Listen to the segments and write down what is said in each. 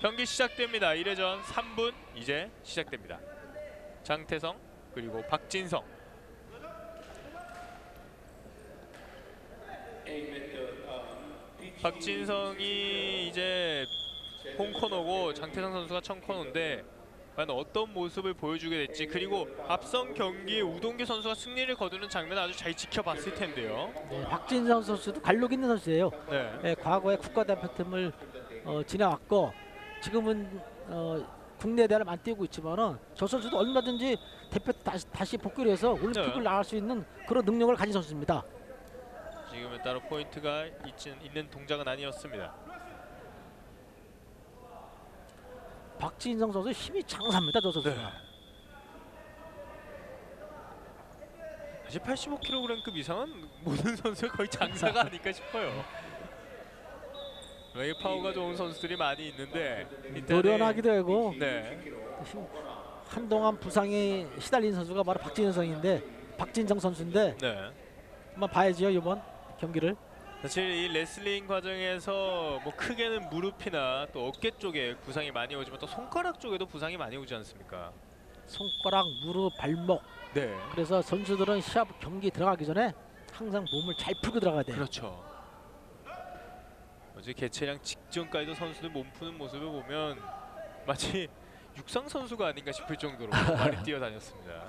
경기 시작됩니다. 1회전 3분 이제 시작됩니다. 장태성 그리고 박진성. 박진성이 이제 홈코너고 장태성 선수가 청코너인데 과연 어떤 모습을 보여주게 될지, 그리고 앞선 경기에 우동규 선수가 승리를 거두는 장면 아주 잘 지켜봤을 텐데요. 네, 박진성 선수도 관록 있는 선수예요. 네. 네, 과거에 국가대표팀을 지나왔고 지금은 국내 대회를 안 뛰고 있지만은 저 선수도 얼마든지 대표 다시 복귀를 해서 올림픽을 네. 나갈 수 있는 그런 능력을 가진 선수입니다. 지금은 따로 포인트가 있는 동작은 아니었습니다. 박진성 선수 힘이 장사입니다. 저 선수가. 네. 사실 85kg급 이상은 모든 선수가 거의 장사가 아닐까 싶어요. 웨이 파워가 좋은 선수들이 많이 있는데 노련하기도 하고 네. 한동안 부상에 시달린 선수가 바로 박진성 선수인데 네. 한번 봐야지요 이번 경기를. 사실 이 레슬링 과정에서 뭐 크게는 무릎이나 또 어깨 쪽에 부상이 많이 오지만 또 손가락 쪽에도 부상이 많이 오지 않습니까? 손가락, 무릎, 발목. 네. 그래서 선수들은 시합 경기 들어가기 전에 항상 몸을 잘 풀고 들어가야 돼요. 그렇죠. 어제 개최량 직전까지도 선수들 몸 푸는 모습을 보면 마치 육상 선수가 아닌가 싶을 정도로 많이 뛰어다녔습니다.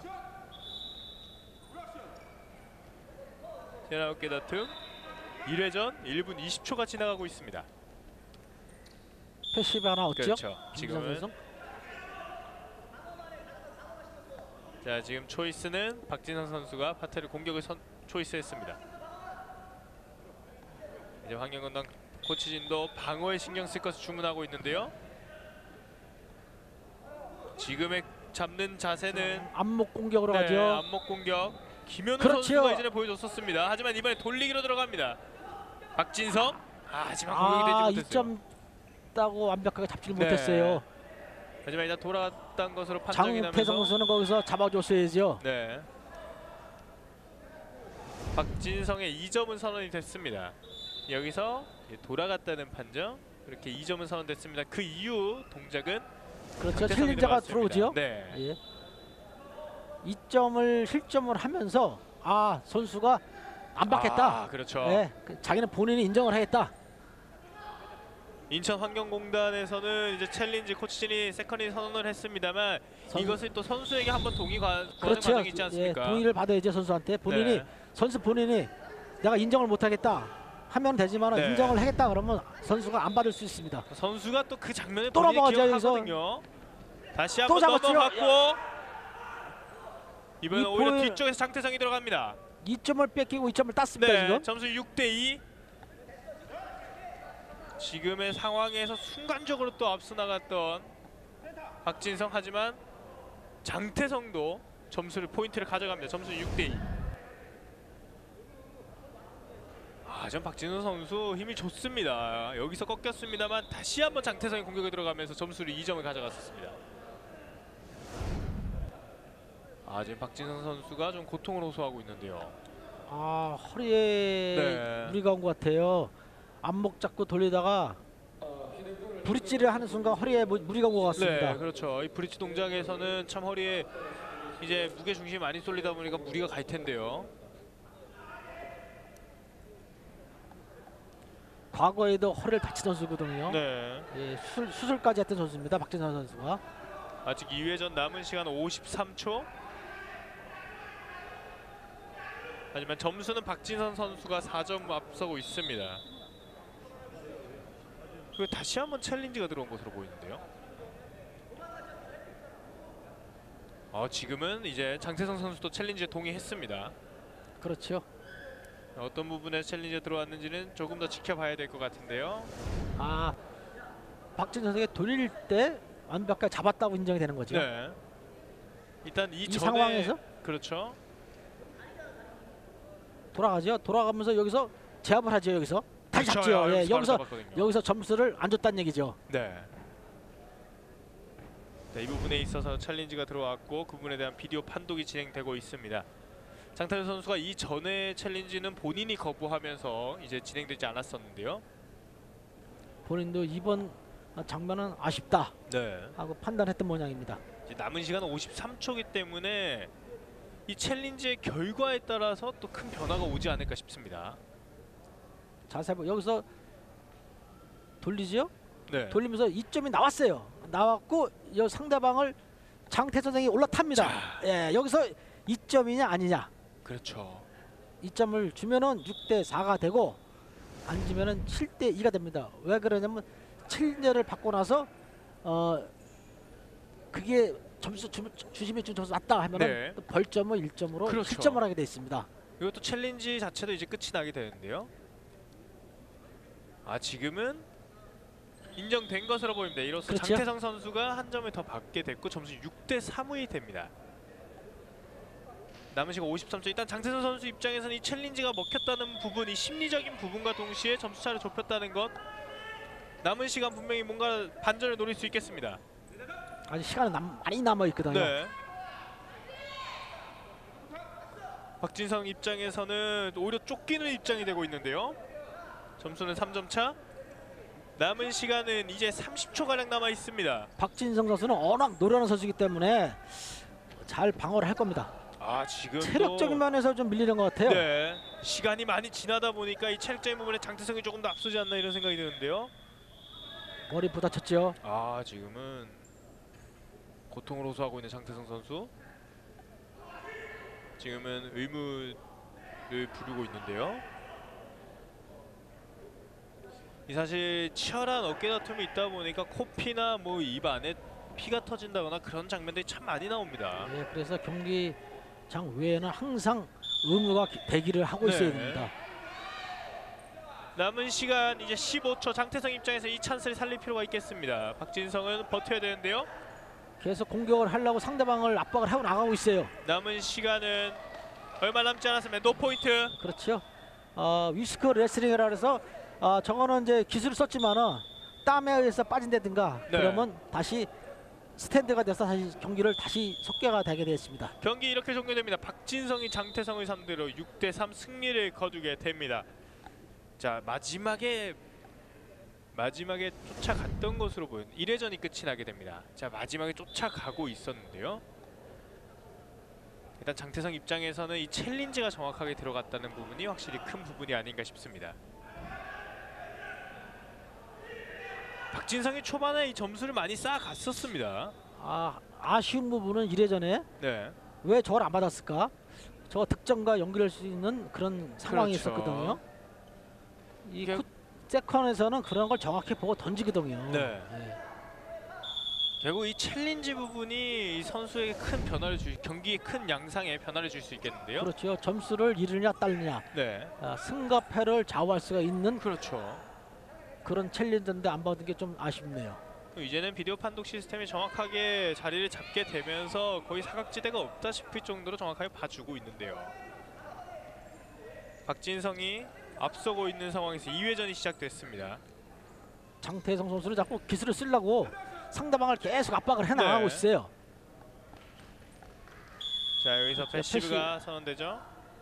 제 9개 다툼 1회전 1분 20초가 지나가고 있습니다. 패시브 하나 얻죠? 그렇죠. 지금은 자, 지금 초이스는 박진성 선수가 파테르 공격을 초이스했습니다. 이제 황영건당 코치진도 방어에 신경 쓸 것을 주문하고 있는데요. 지금의 잡는 자세는 안목 공격으로 네, 가죠. 안목 공격. 김현우 그렇죠. 선수가 이전에 보여줬었습니다. 하지만 이번에 돌리기로 들어갑니다. 박진성. 하지만 공격이 되지 못했어요. 2점 따고 완벽하게 잡지를 네. 못했어요. 하지만 일단 돌아갔다는 것으로 판정이 나면서 장태성 선수는 거기서 잡아줬어야죠. 네. 박진성의 2점은 선언이 됐습니다. 여기서 돌아갔다는 판정. 그렇게 2점은 선언됐습니다. 그 이후 동작은 그렇죠. 챌린저가 들어오죠. 네. 예. 2점을 실점을 하면서 선수가 안 받겠다. 그렇죠. 네. 자기는 본인이 인정을 하겠다. 인천 환경공단에서는 이제 챌린지 코치진이 세컨이 선언을 했습니다만 이것을 또 선수에게 한번 동의 구하는 그렇죠. 과정이 있지 않습니까? 예, 동의를 받아야죠. 선수한테. 본인이 네. 선수 본인이 내가 인정을 못하겠다 하면 되지만 네. 인정을 하겠다 그러면 선수가 안 받을 수 있습니다. 선수가 또 그 장면을 또 본인이 넘어가죠, 기억하거든요. 다시 또 한번 잡았죠. 넘어갔고 이번엔 오히려 골- 뒤쪽에서 장태성이 들어갑니다. 2점을 뺏기고 2점을 땄습니다. 네, 지금. 점수 6대2. 지금의 상황에서 순간적으로 또 앞서 나갔던 박진성, 하지만 장태성도 포인트를 가져갑니다. 점수 6대2. 전 박진성 선수 힘이 좋습니다. 여기서 꺾였습니다만 다시 한번 장태성이 공격에 들어가면서 점수를 2점을 가져갔었습니다. 지금 박진성 선수가 좀 고통을 호소하고 있는데요. 허리에 네. 무리가 온 것 같아요. 안목 잡고 돌리다가 브릿지를 하는 순간 허리에 무리가 온 것 같습니다. 네, 그렇죠. 이 브릿지 동작에서는 참 허리에 이제 무게 중심이 많이 쏠리다 보니까 무리가 갈 텐데요. 과거에도 허리를 다친 선수거든요. 네. 예, 수술까지 했던 선수입니다. 박진성 선수가. 아직 2회전 남은 시간 53초. 하지만 점수는 박진선 선수가 4점 앞서고 있습니다. 그리고 다시 한번 챌린지가 들어온 것으로 보이는데요. 지금은 이제 장태성 선수도 챌린지에 동의했습니다. 그렇죠. 어떤 부분에 챌린지가 들어왔는지는 조금 더 지켜봐야 될 것 같은데요. 박진선 선수가 돌릴 때 완벽하게 잡았다고 인정이 되는 거죠. 네. 일단 이 전에 상황에서 그렇죠. 돌아가죠. 돌아가면서 여기서 제압을 하죠. 여기서 다시 그렇죠. 잡죠. 예, 잡았거든요. 여기서 점수를 안 줬다는 얘기죠. 네. 이 부분에 있어서 챌린지가 들어왔고 그 부분에 대한 비디오 판독이 진행되고 있습니다. 장태현 선수가 이 전에 챌린지는 본인이 거부하면서 이제 진행되지 않았었는데요. 본인도 이번 장면은 아쉽다 네. 하고 판단했던 모양입니다. 이제 남은 시간은 53초이기 때문에 이 챌린지의 결과에 따라서 또 큰 변화가 오지 않을까 싶습니다. 자세히 여기서 돌리죠? 네. 돌리면서 2점이 나왔어요. 나왔고 이 상대방을 장태 선생이 올라탑니다. 자. 예, 여기서 2점이냐 아니냐. 그렇죠. 2점을 주면은 6대 4가 되고 안 주면은 7대 2가 됩니다. 왜 그러냐면 챌린저를 받고 나서 그게 점수 주심이 준 점수 낮다 하면은 네. 또 벌점을 1점으로 그렇죠. 실점을 하게 돼 있습니다. 이것도 챌린지 자체도 이제 끝이 나게 되는데요. 아, 지금은 인정된 것으로 보입니다. 이로써 그렇죠. 장태성 선수가 한 점을 더 받게 됐고 점수 6대 3이 됩니다. 남은 시간 53초. 일단 장태성 선수 입장에서는 이 챌린지가 먹혔다는 부분, 이 심리적인 부분과 동시에 점수 차를 좁혔다는 것, 남은 시간 분명히 뭔가 반전을 노릴 수 있겠습니다. 아직 시간은 많이 남아 있거든요. 네. 박진성 입장에서는 오히려 쫓기는 입장이 되고 있는데요. 점수는 3점 차. 남은 시간은 이제 30초 가량 남아 있습니다. 박진성 선수는 워낙 노련한 선수이기 때문에 잘 방어를 할 겁니다. 아, 지금 체력적인 면에서 좀 밀리는 것 같아요. 네, 시간이 많이 지나다 보니까 이 체력적인 부분에 장태성이 조금 더 앞서지 않나 이런 생각이 드는데요. 머리 부딪혔죠. 아, 지금은 고통을 호소하고 있는 장태성 선수. 지금은 의무를 부르고 있는데요. 이 사실 치열한 어깨 다툼이 있다 보니까 코피나 뭐 입 안에 피가 터진다거나 그런 장면들이 참 많이 나옵니다. 네, 그래서 경기장 외에는 항상 의무가 대기를 하고 있어야 네. 됩니다. 남은 시간 이제 15초. 장태성 입장에서 이 찬스를 살릴 필요가 있겠습니다. 박진성은 버텨야 되는데요. 계속 공격을 하려고 상대방을 압박을 하고 나가고 있어요. 남은 시간은 얼마 남지 않았습니다. 노포인트. 그렇죠. 위스크 레슬링이라 해서 저거는 이제 기술을 썼지만은 땀에 의해서 빠진다든가 네. 그러면 다시 스탠드가 돼서 다시 경기를 다시 속개가 되게 되었습니다. 경기 이렇게 종료됩니다. 박진성이 장태성을 상대로 6대 3 승리를 거두게 됩니다. 자, 마지막에 쫓아갔던 것으로 보이는 1회전이 끝이 나게 됩니다. 자, 마지막에 쫓아가고 있었는데요. 일단 장태성 입장에서는 이 챌린지가 정확하게 들어갔다는 부분이 확실히 큰 부분이 아닌가 싶습니다. 박진성이 초반에 이 점수를 많이 쌓아갔었습니다. 아쉬운 부분은 1회전에 네. 왜 저걸 안 받았을까? 저 득점과 연결할 수 있는 그런 상황이 그렇죠. 있었거든요. 이 이게- 세컨에서는 그런 걸 정확히 보고 던지거든요. 네. 결국 이 챌린지 부분이 이 선수에게 큰 변화를 경기에 큰 양상에 변화를 줄 수 있겠는데요. 그렇죠. 점수를 잃으냐 따르냐 네. 승과 패를 좌우할 수가 있는 그렇죠. 그런 챌린저인데 안 받은 게 좀 아쉽네요. 이제는 비디오 판독 시스템이 정확하게 자리를 잡게 되면서 거의 사각지대가 없다 싶을 정도로 정확하게 봐주고 있는데요. 박진성이 앞서고 있는 상황에서 2회전이 시작됐습니다. 장태성 선수는 자꾸 기술을 쓰려고 상대방을 계속 압박을 해나가고 네. 있어요. 자, 여기서 패시브. 패시브가 선언되죠.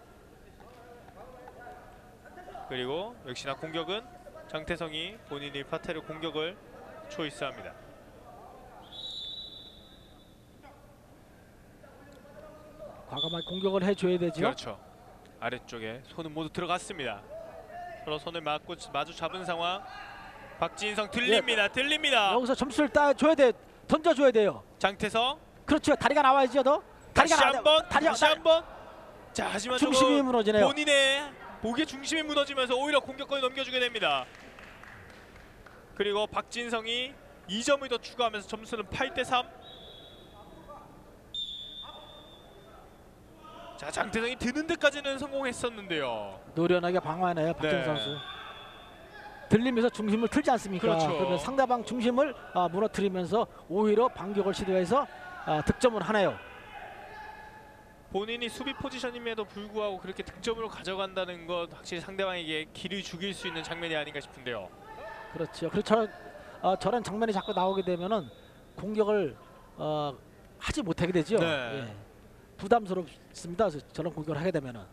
그리고 역시나 공격은 장태성이 본인이 파테르 공격을 초이스합니다. 과감하게 공격을 해줘야 되죠. 그렇죠. 아래쪽에 손은 모두 들어갔습니다. 서로 손을 마주 잡은 상황. 박진성 들립니다. 들립니다. 여기서 점수를 따줘야 돼. 던져줘야 돼요. 장태성 그렇죠. 다리가 나와야죠. 너. 다시 나와야 돼. 한번 다리가 다시 한번. 자, 하지만 중심이 저거 무너지네요. 본인의 목의 중심이 무너지면서 오히려 공격권을 넘겨주게 됩니다. 그리고 박진성이 2점을 더 추가하면서 점수는 8대 3. 자, 장태성이 드는 데까지는 성공했었는데요. 노련하게 방어하네요. 박정 네. 선수. 들리면서 중심을 틀지 않습니까? 그렇죠. 그러면 상대방 중심을 무너뜨리면서 오히려 반격을 시도해서 득점을 하네요. 본인이 수비 포지션임에도 불구하고 그렇게 득점으로 가져간다는 것 확실히 상대방에게 기를 죽일 수 있는 장면이 아닌가 싶은데요. 그렇죠. 그리고 저런 장면이 자꾸 나오게 되면은 공격을 하지 못하게 되죠. 네. 예. 부담스럽습니다. 저런 공격을 하게 되면은.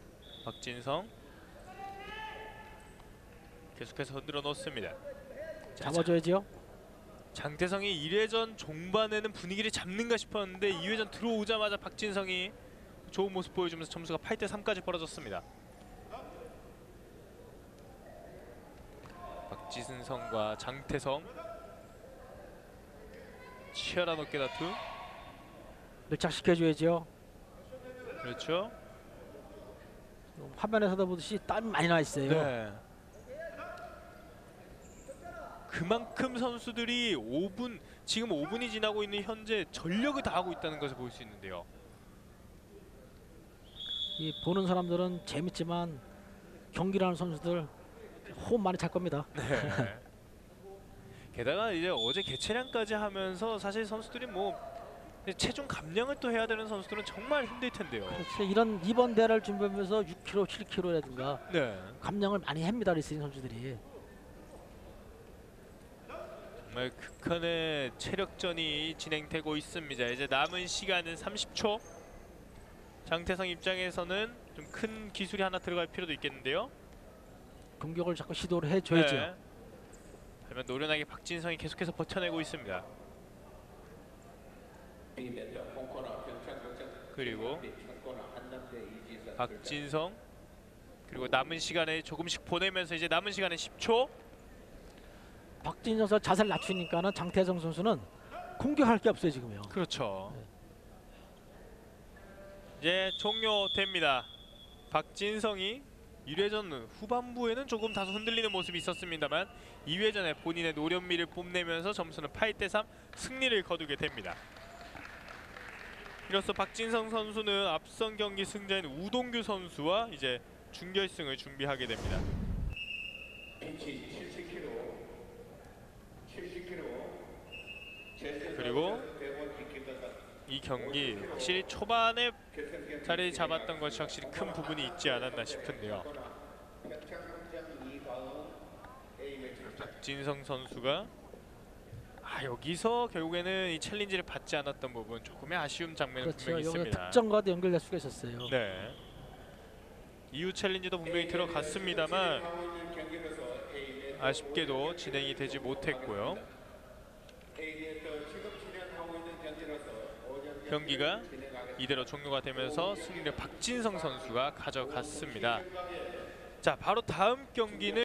박진성 계속해서 흔들어 놓습니다. 잡아줘야죠. 장태성이 1회전 종반에는 분위기를 잡는가 싶었는데 2회전 들어오자마자 박진성이 좋은 모습 보여주면서 점수가 8대 3까지 벌어졌습니다. 박진성과 장태성 치열한 어깨 다툼. 밀착시켜줘야죠. 그렇죠. 화면에서도 보듯이 땀이 많이 나 있어요. 네. 그만큼 선수들이 지금 5분이 지나고 있는 현재 전력을 다하고 있다는 것을 볼 수 있는데요. 이 보는 사람들은 재밌지만 경기라는 선수들 호흡 많이 찰 겁니다. 네. 게다가 이제 어제 개체량까지 하면서 사실 선수들이 뭐 체중 감량을 또 해야 되는 선수들은 정말 힘들 텐데요. 그렇죠. 이번 대회를 준비하면서 6kg, 7kg라든가 네. 감량을 많이 합니다. 리스닝 선수들이. 정말 극한의 체력전이 진행되고 있습니다. 이제 남은 시간은 30초. 장태성 입장에서는 좀 큰 기술이 하나 들어갈 필요도 있겠는데요. 공격을 자꾸 시도를 해줘야죠. 네. 하지만 노련하게 박진성이 계속해서 버텨내고 있습니다. 그리고 박진성, 그리고 남은 시간에 조금씩 보내면서 이제 남은 시간은 10초. 박진성 선수 자세를 낮추니까는 장태성 선수는 공격할 게 없어요 지금요. 그렇죠. 네. 이제 종료됩니다. 박진성이 1회전 후반부에는 조금 다소 흔들리는 모습이 있었습니다만 2회전에 본인의 노련미를 뽐내면서 점수는 8대 3 승리를 거두게 됩니다. 이로써 박진성 선수는 앞선 경기 승자인 우동규 선수와 이제 준결승을 준비하게 됩니다. 그리고 이 경기 확실히 초반에 자리 잡았던 것이 확실히 큰 부분이 있지 않았나 싶은데요. 박진성 선수가 여기서 결국에는 이 챌린지를 받지 않았던 부분 조금의 아쉬운 장면은 그렇죠. 분명히 여기 있습니다. 득점과도 연결될 수가 있었어요. 네. 이후 챌린지도 분명히 들어갔습니다만 아쉽게도 진행이 되지 못했고요. 경기가 이대로 종료가 되면서 승리를 박진성 선수가 가져갔습니다. 자, 바로 다음 경기는